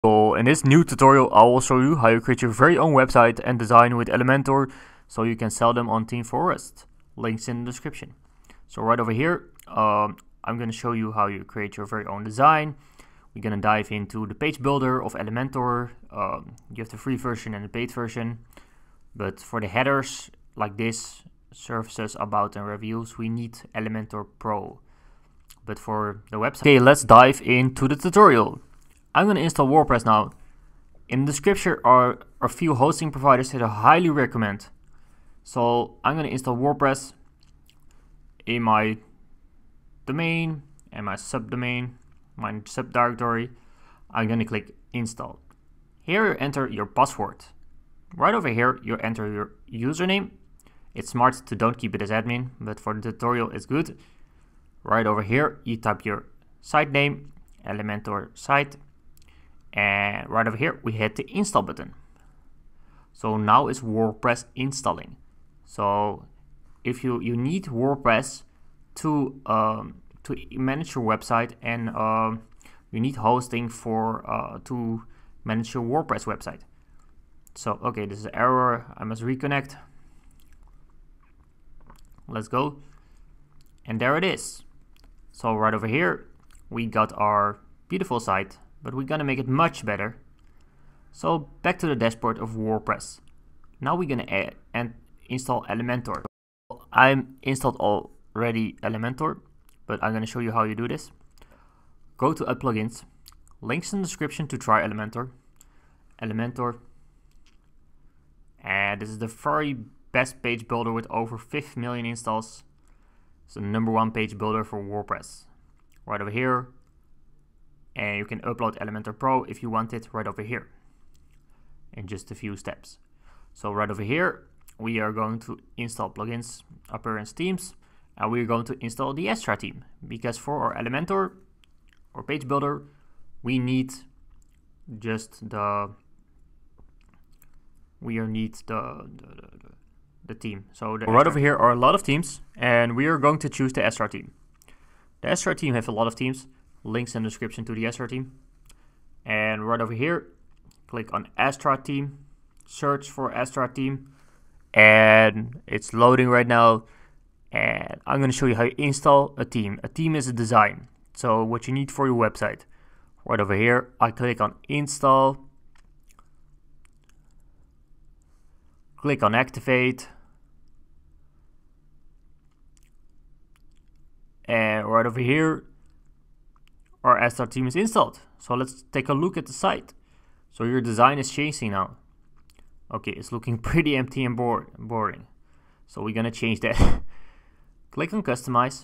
So in this new tutorial I will show you how you create your very own website and design with Elementor so you can sell them on Team Forest. Links in the description. So right over here I'm going to show you how you create your very own design. We're going to dive into the page builder of Elementor. You have the free version and the paid version, but for the headers like this, services, about and reviews, we need Elementor Pro. But for the website, okay, let's dive into the tutorial. I'm going to install WordPress now. In the description are a few hosting providers that I highly recommend. So I'm going to install WordPress in my domain and my subdomain, my subdirectory. I'm going to click install. Here you enter your password. Right over here you enter your username. It's smart to don't keep it as admin, but for the tutorial it's good. Right over here you type your site name, Elementor site. And right over here we hit the install button. So now it's WordPress installing. So if you need WordPress to manage your website, and you need hosting for to manage your WordPress website. So okay, this is an error, I must reconnect. Let's go, and there it is. So right over here we got our beautiful site, but we're gonna make it much better. So back to the dashboard of WordPress. Now we're gonna add and install Elementor. I'm installed already Elementor, but I'm gonna show you how you do this. Go to Add Plugins, links in the description to try Elementor. Elementor, and this is the very best page builder with over 5 million installs. It's the #1 page builder for WordPress. Right over here. And you can upload Elementor Pro if you want it right over here in just a few steps. So right over here we are going to install plugins, appearance themes, and we're going to install the Astra theme, because for our Elementor or page builder we need just the theme. So right over here are a lot of themes, and we are going to choose the Astra theme. The Astra theme have a lot of themes. Links in the description to the Astra theme. And right over here, click on Astra theme, search for Astra theme, and it's loading right now. And I'm going to show you how you install a theme. A theme is a design, so what you need for your website. Right over here, I click on install, click on activate, and right over here our Astra theme is installed. So let's take a look at the site. So your design is changing now. Okay, it's looking pretty empty and boring. So we're gonna change that. Click on customize.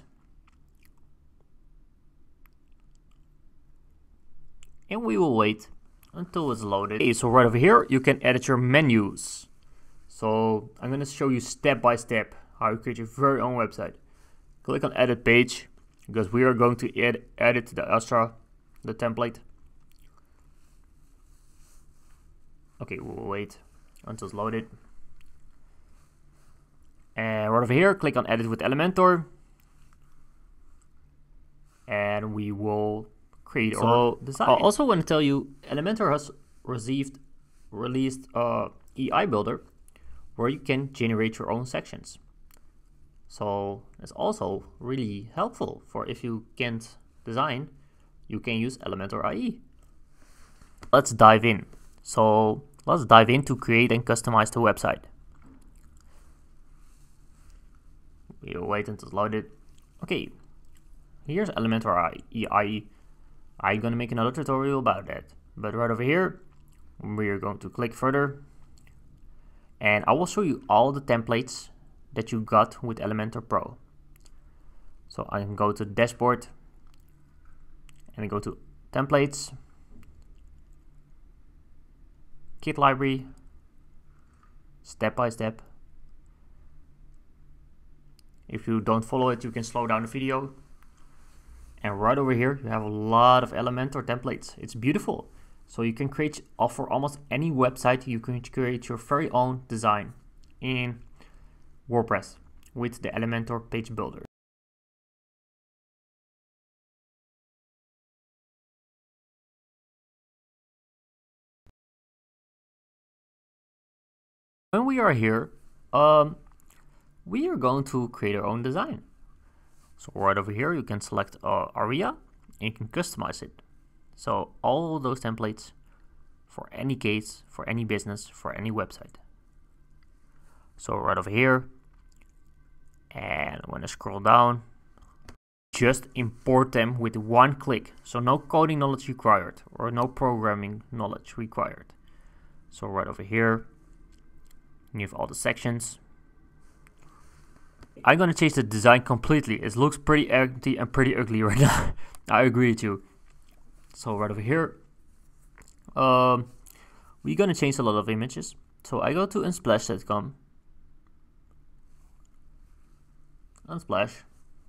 And we will wait until it's loaded. Okay, so right over here you can edit your menus. So I'm gonna show you step by step how you create your very own website. Click on edit page, because we are going to edit the Astra, the template. Okay, we'll wait until it's loaded. And right over here, click on edit with Elementor. And we will create our design. I also want to tell you, Elementor has released EI Builder, where you can generate your own sections. So it's also really helpful for if you can't design, you can use Elementor IE. Let's dive in. So let's dive in to create and customize the website. We'll wait until it's loaded. Okay, here's Elementor IE. I'm gonna make another tutorial about that. But right over here, we're going to click further, and I will show you all the templates that you got with Elementor Pro. So I can go to the dashboard and I go to templates, kit library, step by step. If you don't follow it, you can slow down the video. And right over here you have a lot of Elementor templates. It's beautiful. So you can create, for almost any website, you can create your very own design in WordPress with the Elementor page builder. When we are here, we are going to create our own design. So right over here, you can select Aria and you can customize it. So all those templates for any case, for any business, for any website. So right over here, and when I scroll down, just import them with one click. So no coding knowledge required or no programming knowledge required. So right over here, you have all the sections. I'm gonna change the design completely. It looks pretty empty and pretty ugly right now. I agree with you. So right over here, we're gonna change a lot of images. So I go to unsplash.com, Unsplash,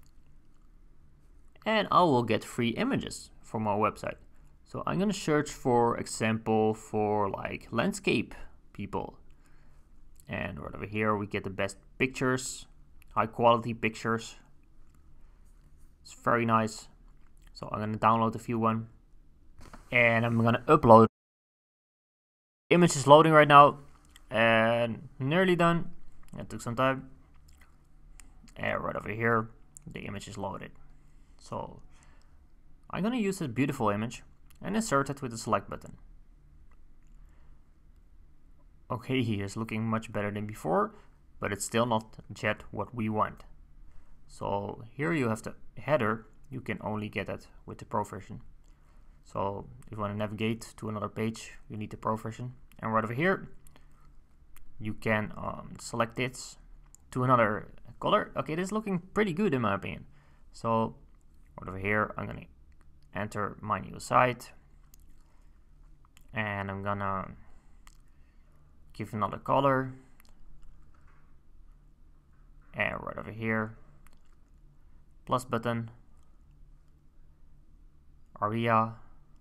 and I will get free images from our website. So I'm gonna search, for example, for like landscape people, and right over here we get the best pictures, high quality pictures. It's very nice. So I'm gonna download a few one, and I'm gonna upload. Image is loading right now, and nearly done. It took some time. And right over here, the image is loaded. So I'm gonna use this beautiful image and insert it with the select button. Okay, he is looking much better than before, but it's still not yet what we want. So here you have the header. You can only get it with the Pro version. So if you want to navigate to another page, you need the Pro version. And right over here, you can select this to another color. Okay, this is looking pretty good in my opinion. So right over here, I'm gonna enter my new site, and I'm gonna give another color. And right over here, plus button, Aria,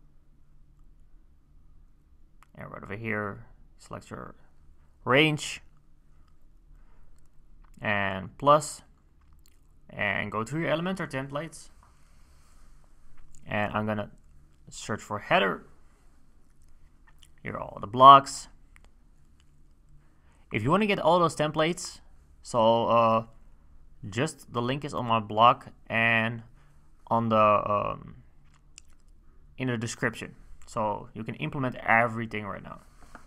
and right over here, select your range, and plus, and go to your Elementor templates, and I'm gonna search for header. Here are all the blocks. If you want to get all those templates, so just the link is on my blog and on the in the description, so you can implement everything right now.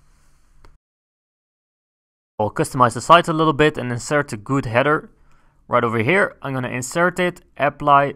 I'll customize the site a little bit and insert a good header. Right over here, I'm gonna insert it, apply,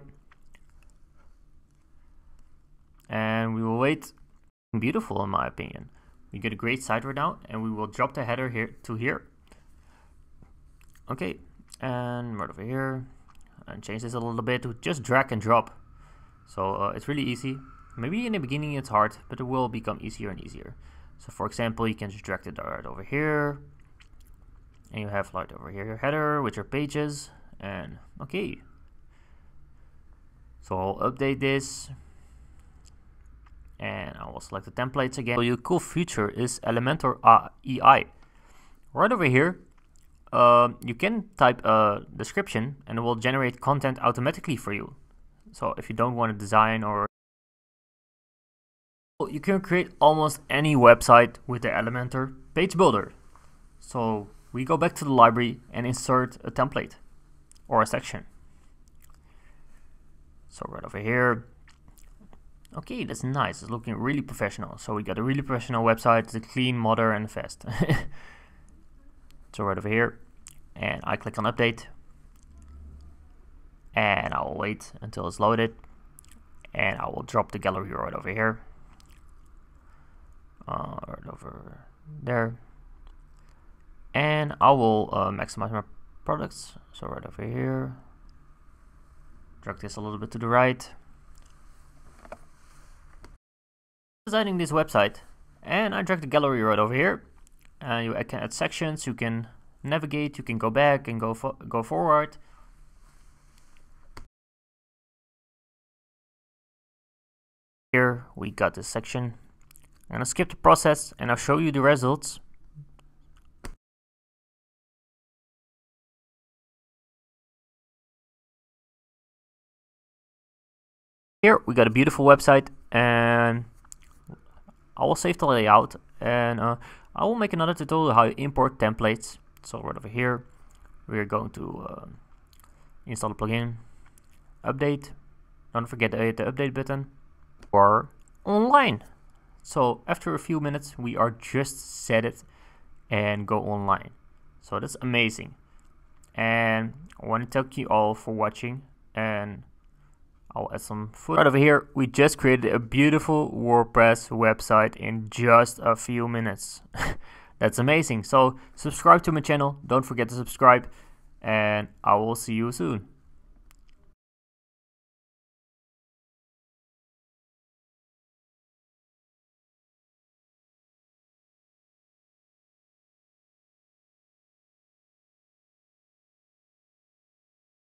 and we will wait. Beautiful in my opinion. We get a great site right now, and we will drop the header here to here. Okay, and right over here, and change this a little bit to just drag and drop. So it's really easy. Maybe in the beginning it's hard, but it will become easier and easier. So for example, you can just drag it right over here, and you have right over here your header with your pages, and okay. So I'll update this, and I will select the templates again. So your cool feature is Elementor AI. Right over here, you can type a description and it will generate content automatically for you. So if you don't want to design, or you can create almost any website with the Elementor page builder. So we go back to the library and insert a template or a section. So right over here, okay, that's nice. It's looking really professional. So we got a really professional website. It's clean, modern, and fast. So right over here, and I click on update, and I will wait until it's loaded, and I will drop the gallery right over here, right over there, and I will maximize my products. So right over here, drag this a little bit to the right. Designing this website, and I drag the gallery right over here, and you can add sections, you can navigate, you can go back and go forward. Here we got this section. I'm gonna skip the process and I'll show you the results. Here we got a beautiful website, and I will save the layout, and I will make another tutorial how you import templates. So right over here, we're going to install the plugin, update. Don't forget to hit the update button. Or online. So after a few minutes, we are just set it and go online. So that's amazing. And I want to thank you all for watching, and I'll add some footage. Right over here, we just created a beautiful WordPress website in just a few minutes. That's amazing. So subscribe to my channel. Don't forget to subscribe, and I will see you soon.